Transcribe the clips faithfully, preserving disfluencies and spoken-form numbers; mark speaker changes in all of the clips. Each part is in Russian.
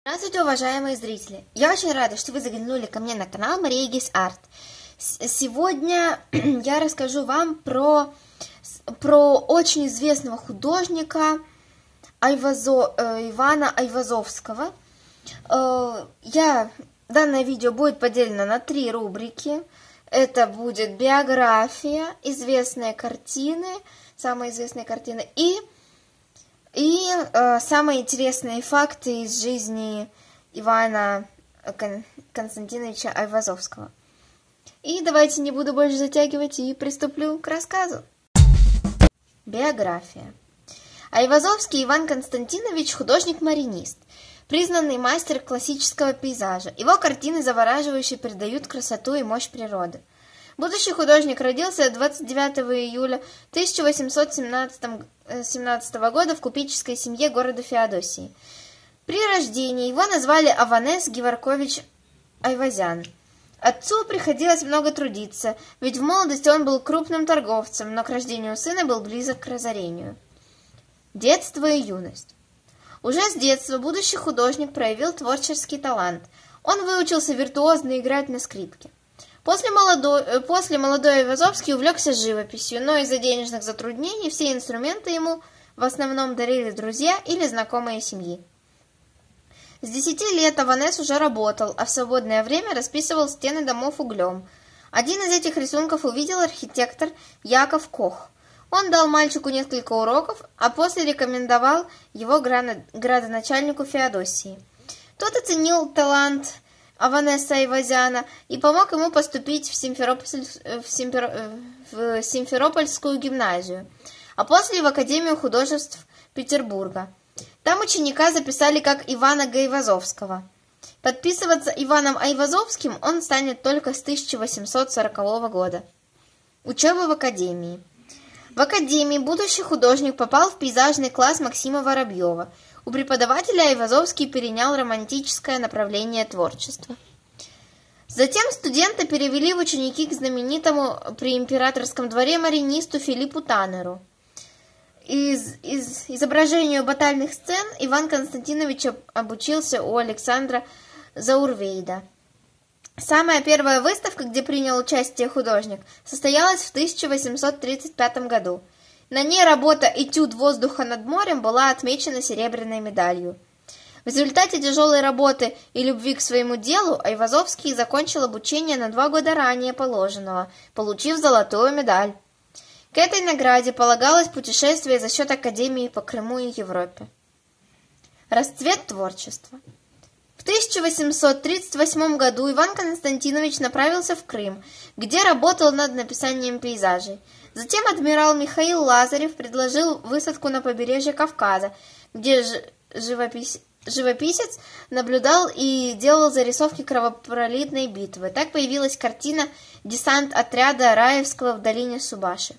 Speaker 1: Здравствуйте, уважаемые зрители! Я очень рада, что вы заглянули ко мне на канал Мария Гис Арт. Сегодня я расскажу вам про, про очень известного художника Айвазо, э, Ивана Айвазовского. Э, я, данное видео будет поделено на три рубрики. Это будет биография, известные картины, самые известные картины и... И э, самые интересные факты из жизни Ивана Кон Константиновича Айвазовского. И давайте не буду больше затягивать и приступлю к рассказу. Биография. Айвазовский Иван Константинович – художник-маринист, признанный мастер классического пейзажа. Его картины завораживающе передают красоту и мощь природы. Будущий художник родился двадцать девятого июля тысяча восемьсот семнадцатого года в купеческой семье города Феодосии. При рождении его назвали Аванес Геворкович Айвазян. Отцу приходилось много трудиться, ведь в молодости он был крупным торговцем, но к рождению сына был близок к разорению. Детство и юность. Уже с детства будущий художник проявил творческий талант. Он выучился виртуозно играть на скрипке. После молодой, после молодой Айвазовский увлекся живописью, но из-за денежных затруднений все инструменты ему в основном дарили друзья или знакомые семьи. С десяти лет Аванес уже работал, а в свободное время расписывал стены домов углем. Один из этих рисунков увидел архитектор Яков Кох. Он дал мальчику несколько уроков, а после рекомендовал его градоначальнику Феодосии. Тот оценил талант Аванеса Айвазяна и помог ему поступить в, Симферополь, в, Симфер, в Симферопольскую гимназию, а после в Академию художеств Петербурга. Там ученика записали как Ивана Гайвазовского. Подписываться Иваном Айвазовским он станет только с тысяча восемьсот сорокового года. Учеба в Академии. В Академии будущий художник попал в пейзажный класс Максима Воробьева. У преподавателя Айвазовский перенял романтическое направление творчества. Затем студента перевели в ученики к знаменитому при императорском дворе маринисту Филиппу Таннеру. Из, из изображению батальных сцен Иван Константинович обучился у Александра Заурвейда. Самая первая выставка, где принял участие художник, состоялась в тысяча восемьсот тридцать пятом году. На ней работа «Этюд воздуха над морем» была отмечена серебряной медалью. В результате тяжелой работы и любви к своему делу Айвазовский закончил обучение на два года ранее положенного, получив золотую медаль. К этой награде полагалось путешествие за счет Академии по Крыму и Европе. Расцвет творчества. В тысяча восемьсот тридцать восьмом году Иван Константинович направился в Крым, где работал над написанием пейзажей. Затем адмирал Михаил Лазарев предложил высадку на побережье Кавказа, где живопись... живописец наблюдал и делал зарисовки кровопролитной битвы. Так появилась картина «Десант отряда Раевского в долине Субаши».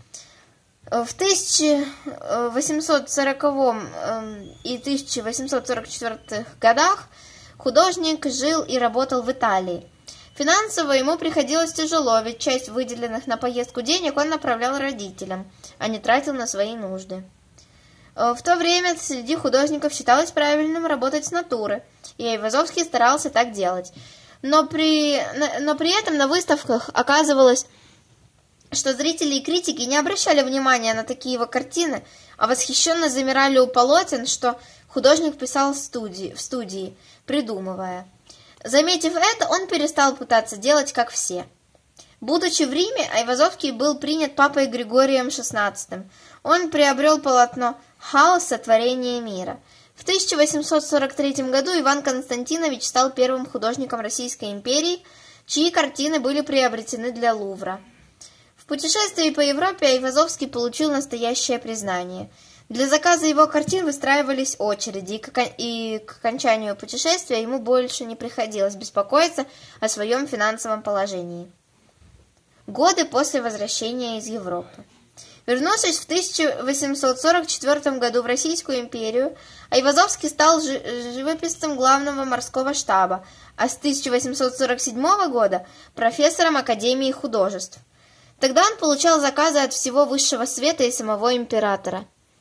Speaker 1: В тысяча восемьсот сороковом и тысяча восемьсот сорок четвёртом годах художник жил и работал в Италии. Финансово ему приходилось тяжело, ведь часть выделенных на поездку денег он направлял родителям, а не тратил на свои нужды. В то время среди художников считалось правильным работать с натуры, и Айвазовский старался так делать. Но при, но при этом на выставках оказывалось, что зрители и критики не обращали внимания на такие его картины, а восхищенно замирали у полотен, что художник писал в студии, в студии, придумывая. Заметив это, он перестал пытаться делать, как все. Будучи в Риме, Айвазовский был принят папой Григорием шестнадцатым. Он приобрел полотно «Хаос. Сотворение мира». В тысяча восемьсот сорок третьем году Иван Константинович стал первым художником Российской империи, чьи картины были приобретены для Лувра. В путешествии по Европе Айвазовский получил настоящее признание. Для заказа его картин выстраивались очереди, и к окончанию путешествия ему больше не приходилось беспокоиться о своем финансовом положении. Годы после возвращения из Европы. Вернувшись в тысяча восемьсот сорок четвёртом году в Российскую империю, Айвазовский стал живописцем главного морского штаба, а с тысяча восемьсот сорок седьмого года профессором Академии художеств. Тогда он получал заказы от всего высшего света и самого императора.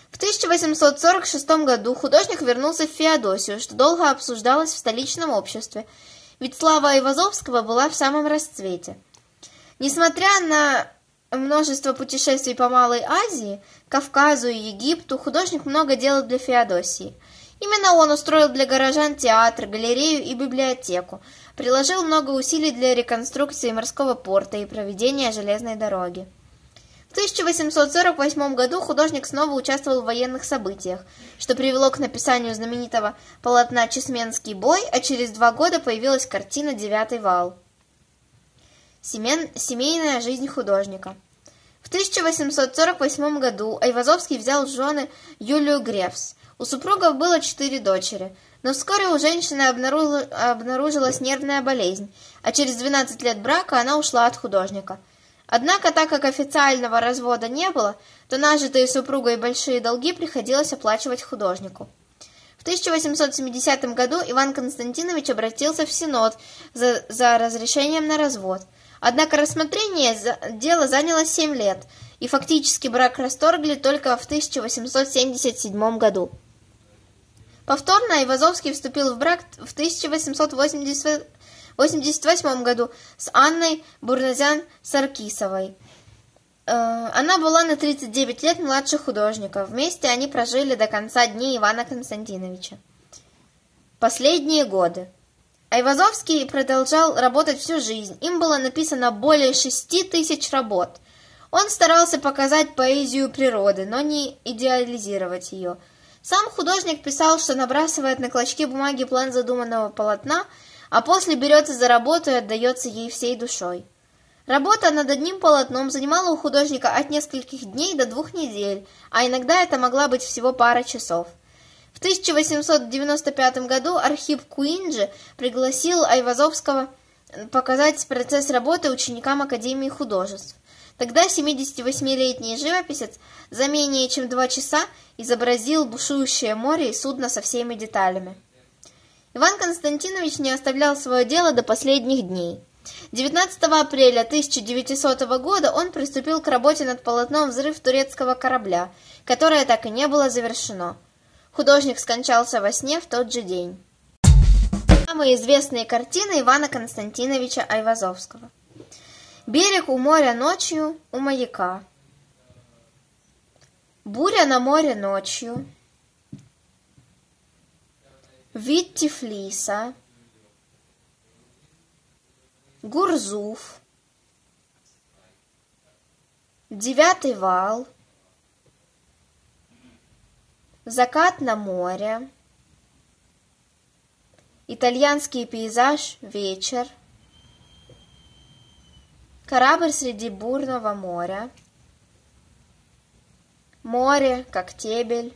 Speaker 1: В тысяча восемьсот сорок шестом году художник вернулся в Феодосию, что долго обсуждалось в столичном обществе, ведь слава Айвазовского была в самом расцвете. Несмотря на множество путешествий по Малой Азии, Кавказу и Египту, художник много делал для Феодосии. Именно он устроил для горожан театр, галерею и библиотеку, приложил много усилий для реконструкции морского порта и проведения железной дороги. В тысяча восемьсот сорок восьмом году художник снова участвовал в военных событиях, что привело к написанию знаменитого полотна «Чесменский бой», а через два года появилась картина «Девятый вал». Семен... Семейная жизнь художника. В тысяча восемьсот сорок восьмом году Айвазовский взял в жены Юлию Гревс. У супругов было четыре дочери, но вскоре у женщины обнаружила... обнаружилась нервная болезнь, а через двенадцать лет брака она ушла от художника. Однако, так как официального развода не было, то нажитые супругой большие долги приходилось оплачивать художнику. В тысяча восемьсот семидесятом году Иван Константинович обратился в Синод за, за разрешением на развод. Однако рассмотрение дела заняло семь лет, и фактически брак расторгли только в тысяча восемьсот семьдесят седьмом году. Повторно Айвазовский вступил в брак в тысяча восемьсот восемьдесят восемьдесят восьмом году с Анной Бурназян-Саркисовой. Она была на тридцать девять лет младше художника. Вместе они прожили до конца дней Ивана Константиновича. Последние годы. Айвазовский продолжал работать всю жизнь. Им было написано более шести тысяч работ. Он старался показать поэзию природы, но не идеализировать ее. Сам художник писал, что набрасывает на клочки бумаги план задуманного полотна, а после берется за работу и отдается ей всей душой. Работа над одним полотном занимала у художника от нескольких дней до двух недель, а иногда это могла быть всего пара часов. В тысяча восемьсот девяносто пятом году Архип Куинджи пригласил Айвазовского показать процесс работы ученикам Академии художеств. Тогда семидесятивосьмилетний живописец за менее чем два часа изобразил бушующее море и судно со всеми деталями. Иван Константинович не оставлял свое дело до последних дней. девятнадцатого апреля тысяча девятисотого года он приступил к работе над полотном «Взрыв турецкого корабля», которое так и не было завершено. Художник скончался во сне в тот же день. Самые известные картины Ивана Константиновича Айвазовского. «Берег у моря ночью, у маяка», «Буря на море ночью», «Вид Тифлиса», «Гурзуф», «Девятый вал», «Закат на море», «Итальянский пейзаж. Вечер», «Корабль среди бурного моря», «Море, как тебель»,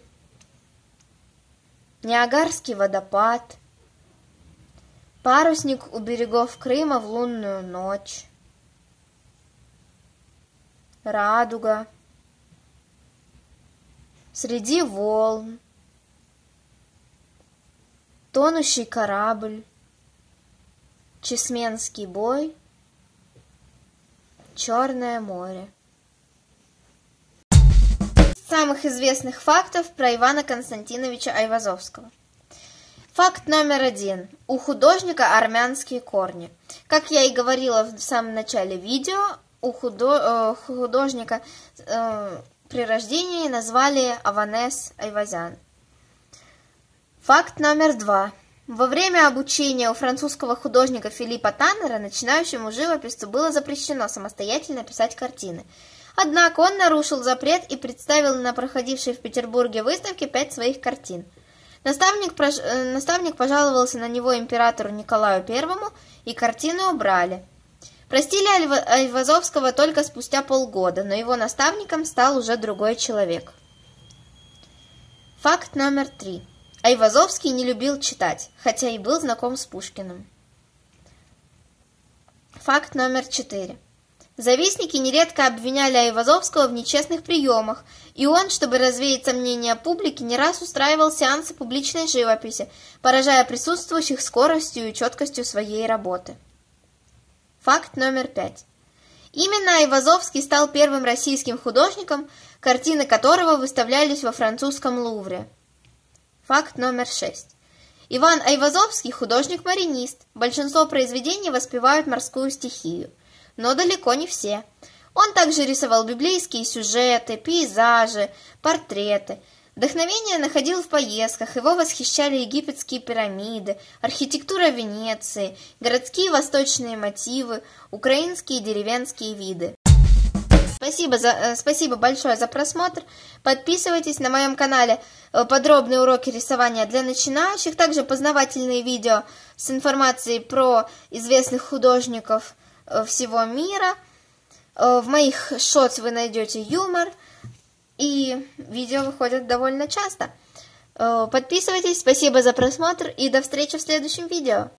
Speaker 1: «Ниагарский водопад», «Парусник у берегов Крыма в лунную ночь», «Радуга», «Среди волн», «Тонущий корабль», «Чесменский бой», «Черное море». Самых известных фактов про Ивана Константиновича Айвазовского. Факт номер один. У художника армянские корни. Как я и говорила в самом начале видео, у худо... э, художника э, при рождении назвали Аванес Айвазян. Факт номер два. Во время обучения у французского художника Филиппа Таннера начинающему живописцу было запрещено самостоятельно писать картины. Однако он нарушил запрет и представил на проходившей в Петербурге выставке пять своих картин. Наставник, прож... Наставник пожаловался на него императору Николаю Первому, и картины убрали. Простили Айвазовского только спустя полгода, но его наставником стал уже другой человек. Факт номер три. Айвазовский не любил читать, хотя и был знаком с Пушкиным. Факт номер четыре. Завистники нередко обвиняли Айвазовского в нечестных приемах, и он, чтобы развеять сомнения публики, не раз устраивал сеансы публичной живописи, поражая присутствующих скоростью и четкостью своей работы. Факт номер пять. Именно Айвазовский стал первым российским художником, картины которого выставлялись во французском Лувре. Факт номер шесть. Иван Айвазовский – художник-маринист. Большинство произведений воспевают морскую стихию, но далеко не все. Он также рисовал библейские сюжеты, пейзажи, портреты. Вдохновение находил в поездках, его восхищали египетские пирамиды, архитектура Венеции, городские восточные мотивы, украинские деревенские виды. Спасибо, за, э, спасибо большое за просмотр. Подписывайтесь на моем канале э, подробные уроки рисования для начинающих, также познавательные видео с информацией про известных художников э, всего мира. Э, в моих шортс вы найдете юмор. И видео выходят довольно часто. Подписывайтесь, спасибо за просмотр и до встречи в следующем видео.